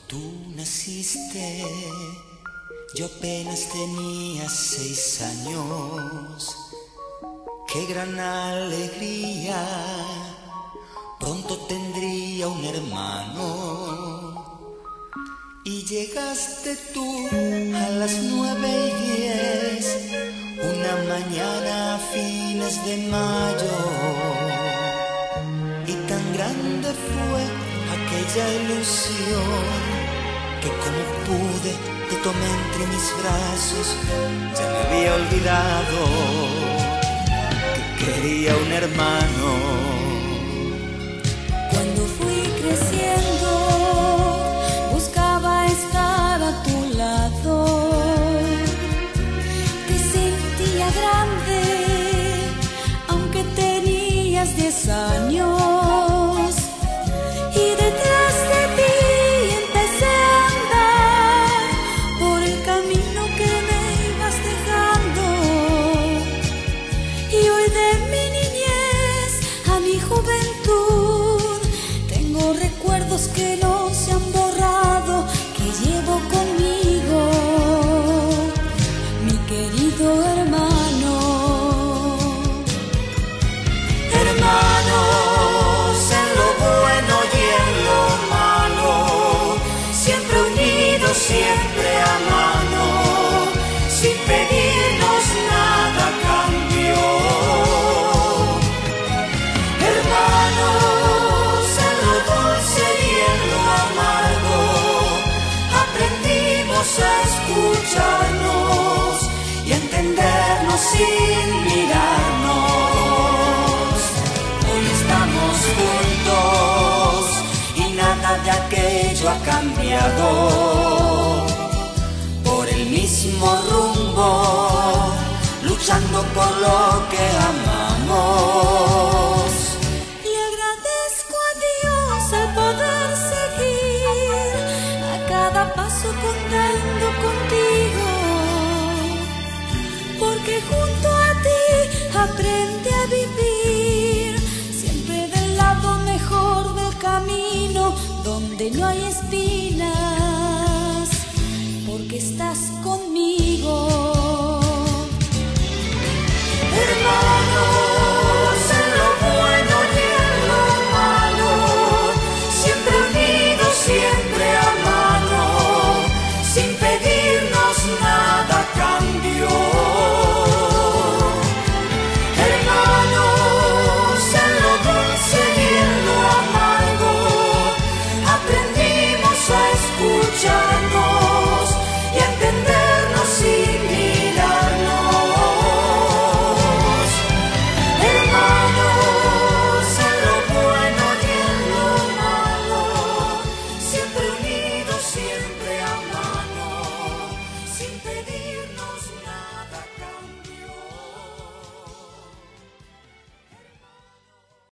Tú naciste, yo apenas tenía 6 años. Qué gran alegría, pronto tendría un hermano. Y llegaste tú a las 9:10, una mañana a fines de mayo. Y tan grande fue aquella ilusión que como pude te tomé entre mis brazos. Ya me había olvidado que quería un hermano. Cuando fui creciendo buscaba estar a tu lado. Te sentía grande aunque tenías 10 años. Y detrás de ti empecé a andar por el camino que me ibas dejando. Y hoy de mi niñez a mi juventud tengo recuerdos que no se han borrado, que llevo conmigo, mi querido hermano. Hermanos en lo bueno y en lo malo, siempre unidos, siempre a mano, sin pedirnos nada a cambio. Hermanos en lo dulce y en lo amargo, aprendimos a escucharnos y a entendernos sin mirarnos. Hoy estamos juntos y nada de aquello ha cambiado. Por el mismo rumbo, luchando por lo que amamos. Y agradezco a Dios el poder seguir a cada paso contando contigo, porque junto a ti aprendí a vivir.